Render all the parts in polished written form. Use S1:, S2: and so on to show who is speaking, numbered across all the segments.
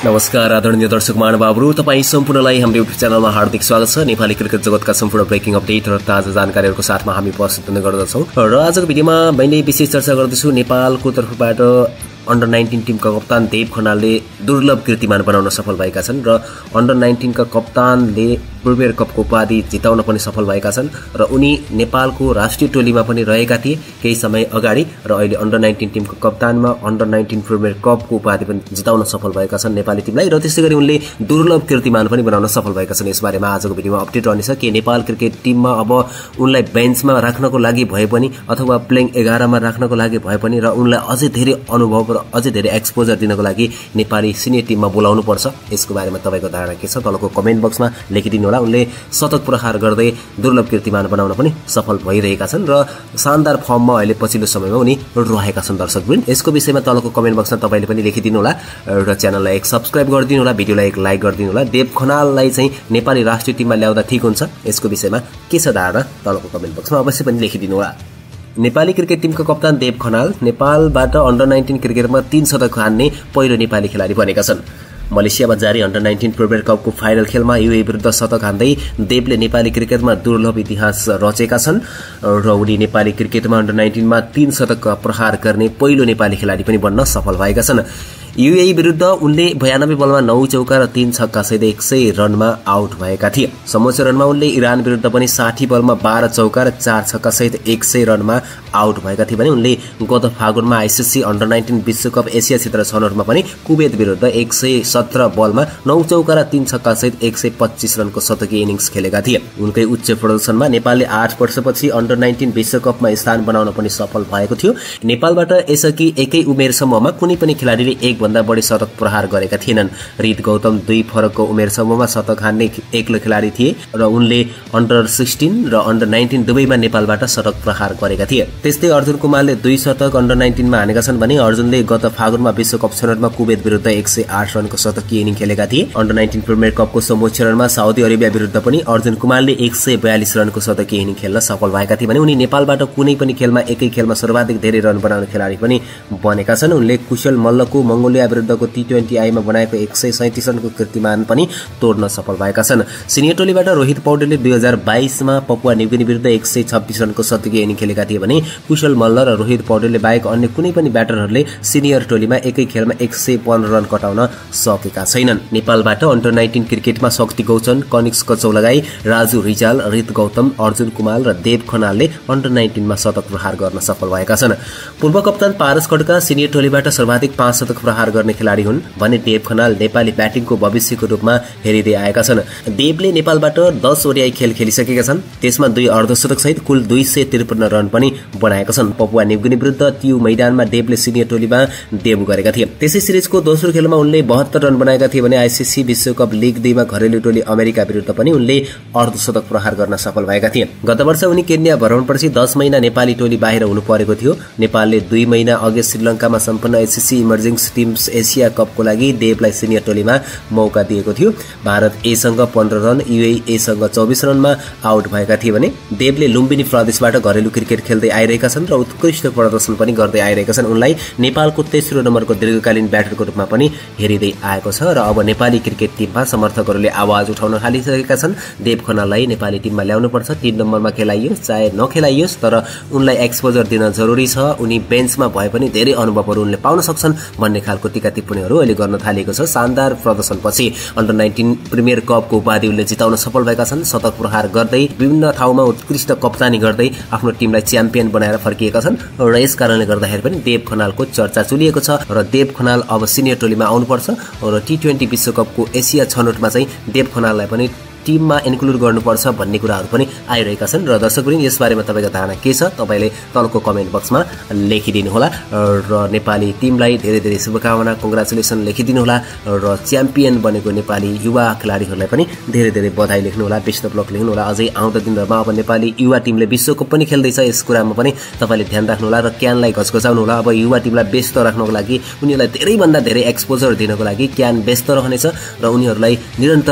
S1: नमस्कार आदरणीय दर्शक महानुभावहरु, तपाई सम्पूर्णलाई हाम्रो युट्युब च्यानलमा हार्दिक स्वागत छ। नेपाली क्रिकेट जगतका सम्पूर्ण ब्रेकिङ अपडेट र ताजा जानकारीहरुको साथमा हामी उपस्थित हुने गर्दछौं। र आजको भिडियोमा मैले विशेष चर्चा गर्दैछु नेपालको तर्फबाट अन्डर 19 टिमका कप्तान देव खनालले दुर्लभ कीर्तिमान बनाउन सफल भएका छन् र अन्डर 19 का कप्तानले प्रिमियर कपको उपाधि जिताउन पनि सफल भएका छन् र उनी नेपालको राष्ट्रिय टोलीमा पनि रहेका थिए केही समय अगाडि र अहिले अन्डर 19 टिमको कप्तानमा अन्डर 19 प्रिमियर कपको उपाधि पनि जिताउन सफल भएका छन् नेपाली टिमलाई र त्यसैगरी उनले दुर्लभ कीर्तिमान पनि बनाउन सफल भएका छन्। यसबारेमा आजको भिडियोमा अपडेट रहनेछ के नेपाल क्रिकेट टिममा अब उनलाई बेन्चमा राख्नको लागि भए पनि अथवा प्लेइङ 11 मा राख्नको लागि भए पनि र उनलाई अझै धेरै अनुभव र अझै धेरै एक्सपोजर दिनको लागि नेपाली सिनियर टिममा बोलाउनु पर्छ। यसको बारेमा तपाईको धारणा के छ तलको कमेन्ट बक्समा लेखिदिनु होला। उनले शतक प्रहार गर्दै दुर्लभ कीर्तिमान बनाउन पनि सफल भइरहेका छन् र शानदार फर्ममा अहिले पछिल्लो समयमा उनी रहेका छन्। दर्शकवृन्द, यसको विषयमा तलको कमेन्ट बक्समा तपाईले पनि लेखिदिनु होला र च्यानललाई एक सब्स्क्राइब गरिदिनु होला, भिडियोलाई एक लाइक गरिदिनु होला। देव खनाललाई चाहिँ नेपाली राष्ट्रिय टिममा ल्याउँदा ठीक हुन्छ, यसको विषयमा के छ धारणा तलको कमेन्ट बक्समा अवश्य पनि लेखिदिनु होला। नेपाली क्रिकेट टिमका कप्तान देव खनाल नेपालबाट अन्डर 19 क्रिकेटमा 3 शतक हान्ने पहिलो नेपाली खेलाडी बनेका छन्। मलेसियामा जारी अन्डर 19 प्रिमियर कपको फाइनल खेलमा युए विरुद्ध शतक हान्दै देवले नेपाली क्रिकेटमा दुर्लभ इतिहास रचेका छन् र उनी नेपाली क्रिकेटमा अन्डर 19 मा 3 शतक प्रहार गर्ने पहिलो नेपाली खेलाडी पनि बन्न सफल भएका छन्। युए विरुद्ध उनले 92 बलमा 9 चौका र 3 छक्का सहित 100 रनमा आउट भएका थिए। समोच्च रनमा उनले इरान विरुद्ध पनि 60 बलमा 12 चौका र 4 छक्का सहित 100 रनमा आउट भएका थिए भने उनले गत फागुनमा आईसीसी अन्डर 19 विश्वकप एसिया क्षेत्र छनौटमा पनि कुवेत विरुद्ध 117 बलमा 9 चौका र 3 छक्का सहित 125 रनको शतकीय इनिङ्स खेलेका थिए। उनकै उच्च प्रदर्शनमा नेपालले 8 वर्षपछि अन्डर 19 विश्वकपमा स्थान बनाउन पनि सफल भएको थियो। नेपालबाट यसअघि एकै उमेर समूहमा कुनै पनि खेलाडीले एक भन्दा बढी शतक प्रहार गरेका थिएनन्। रित गौतम 2 फरकको उमेर समूहमा शतक हान्ने एक्लो खेलाडी थिए र उनले अन्डर 16 र अन्डर 19 दुवैमा नेपालबाट शतक प्रहार गरेका थिए। त्यस्तै अर्जुन कुमारले 2 शतक अन्डर 19 मा हानेका छन् भने अर्जुनले गत फागुनमा विश्वकप छनौटमा कुवेत विरुद्ध 108 रनको शतकीय इनिङ खेलेका थिए। अन्डर 19 प्रिमियर कपको समोच्च रनमा साउदी अरेबिया विरुद्ध पनि अर्जुन कुमारले 142 रनको शतकीय इनिङ खेल्न सफल भएका थिए भने उनी नेपालबाट कुनै पनि खेलमा एकै खेलमा सर्वाधिक धेरै रन बनाउने खेलाडी पनि बनेका छन्। उनले कुशल मल्लको मंगोलिया विरुद्धको T20I मा बनाएको 137 रनको कीर्तिमान पनि तोड्न सफल भएका छन्। सिनियर टोलीबाट रोहित पौडेलले 2022 मा पपुवा न्युगिनी विरुद्ध 126 रनको शतकीय इनिङ खेलेका थिए भने कुशल मल्ल र रोहित पौडेलले बाहेक अन्य कुनै पनि ब्याटरहरूले सिनियर टोलीमा एकै खेलमा 115 रन कटाउन सकेका छैनन्। नेपालबाट अन्डर 19 क्रिकेटमा शक्ति गौचन, कनिक्स कचौलगाई, राजु रिजाल, रित गौतम, अर्जुन कुमार र देव खनालले अन्डर 19 मा शतक प्रहार गर्न सफल भएका छन्। पूर्व कप्तान पारस खड्का सिनियर टोलीबाट सर्वाधिक 5 शतक प्रहार गर्ने खेलाडी हुन् भने देव खनाल नेपाली ब्याटिङको भविष्यको रूपमा हेरिँदै आएका छन्। देवले नेपालबाट 10 ओडिआई खेल खेलिसकेका छन्, त्यसमा 2 अर्धशतक सहित कुल 253 रन पनि बनाएका छन्। पपुवा न्युगिनी विरुद्ध त्यो मैदानमा देवले सिनियर टोलीमा डेब्यु गरेका थिए। त्यसै सिरिजको दोस्रो खेलमा उनले 72 रन बनाएका थिए भने आईसीसी विश्वकप लिग 2 मा घरेलु टोली अमेरिका विरुद्ध पनि उनले अर्धशतक प्रहार गर्न सफल भएका थिए। गत वर्ष उनी केन्या भ्रमणपछि 10 महिना नेपाली टोली बाहिर हुनु परेको थियो। नेपालले 2 महिना अघि श्रीलङ्कामा सम्पन्न एससीसी इमर्जिङ टिम्स एसिया कपको लागि देवलाई सिनियर टोलीमा मौका दिएको थियो। भारत ए सँग 15 रन, युएई सँग 24 रनमा आउट भएका थिए भने देवले लुम्बिनी प्रदेशबाट घरेलु क्रिकेट खेल्दै आइरहेका छन् र उत्कृष्ट प्रदर्शन पनि गर्दै आइरहेका छन्। उनलाई नेपालको तेस्रो नम्बरको दीर्घकालीन ब्याटरको रूपमा पनि हेरिँदै आएको छ र अब नेपाली क्रिकेट टिममा समर्थकहरूले आवाज उठाउन थालिसकेका छन्। देव खनाललाई नेपाली टिममा ल्याउनु पर्छ, 3 नम्बरमा खेलाइयोस् चाहे नखेलाइयोस्, तर उनलाई एक्सपोजर दिन जरुरी छ। उनी बेन्चमा भए पनि धेरै अनुभवहरू उनले पाउन सक्छन् भन्ने खालको टीका टिप्पणीहरू अहिले गर्न थालेको छ। शानदार प्रदर्शनपछि अन्डर 19 प्रिमियर कपको उपाधि उनले जिताउन सफल भएका छन्। शतक प्रहार गर्दै विभिन्न ठाउँमा उत्कृष्ट कप्तानी गर्दै आफ्नो टिमलाई च्याम्पियन बनाएर फर्किएका छन् र यस कारणले गर्दाखेरि पनि देव खनालको चर्चा चलिएको छ र देव खनाल अब सिनियर टोलीमा आउनुपर्छ र T20 विश्वकपको एसिया छनौटमा चाहिँ देव खनाललाई पनि टिममा इन्क्लुड गर्नुपर्छ भन्ने कुराहरू पनि आइरहेका छन् र दर्शकवृन्द यसबारेमा तपाईको धारणा के छ तपाईले तलको कमेन्ट बक्समा लेखिदिनु होला र नेपाली टिमलाई धेरै धेरै शुभकामना कंग्रेचुलेसन लेखिदिनु होला र च्याम्पियन बनेको नेपाली युवा खेलाडीहरूलाई पनि धेरै धेरै बधाई लेख्नु होला, बेस्ट अफ लक लेख्नु होला। अझै आउँदो दिनहरुमा अब नेपाली युवा टिमले विश्वकप पनि खेल्दैछ, यस कुरामा पनि तपाईले ध्यान राख्नु होला र क्यानलाई घचघचाउनु होला। अब युवा टिमलाई व्यस्त राख्नको लागि उनीहरूलाई धेरै भन्दा धेरै एक्सपोजर दिनको लागि क्यान व्यस्त रहनेछ र उनीहरूलाई निरन्तर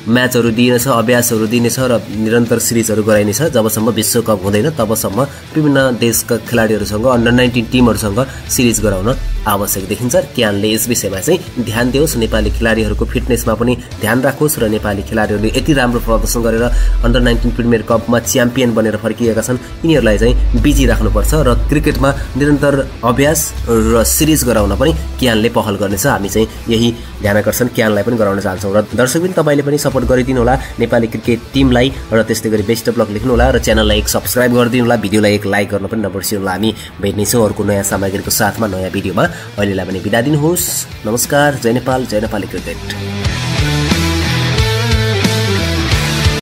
S1: म्याचहरू दिइनेछ, अभ्यासहरू दिइनेछ र निरन्तर सिरिजहरू गराइनेछ। जबसम्म विश्वकप हुँदैन तबसम्म विभिन्न देशका खेलाडीहरूसँग अन्डर 19 टिमहरूसँग सिरिज गराउन आवश्यक देखिन्छ। क्यानले यस विषयमा चाहिँ ध्यान दियोस्, नेपाली खेलाडीहरूको फिटनेसमा पनि ध्यान राखोस् र नेपाली खेलाडीहरूले यति राम्रो प्रदर्शन गरेर अन्डर 19 प्रिमियर कपमा च्याम्पियन बनेर फर्किएका छन्, यिनीहरूलाई चाहिँ बिजी राख्नुपर्छ र क्रिकेटमा निरन्तर अभ्यास र सिरिज गराउन पनि क्यानले पहल गर्नेछ। हामी चाहिँ यही ध्यानकर्षण क्यानलाई पनि गराउन चाहन्छौँ र दर्शकबिन तपाईले पनि सपोर्ट गरिदिनु होला नेपाली क्रिकेट टिमलाई र त्यस्तै गरी बेस्ट अफ लक लेख्नु होला र च्यानललाई एक सब्स्क्राइब गरिदिनु होला, भिडियोलाई एक लाइक गर्न पनि नबिर्सिनु होला। हामी भेट्नेछौँ अर्को नयाँ सामग्रीको साथमा नयाँ भिडियोमा। अहिलेलाई पनि बिदा दिनुहोस्। नमस्कार, जय नेपाल, जय नेपाली क्रिकेट।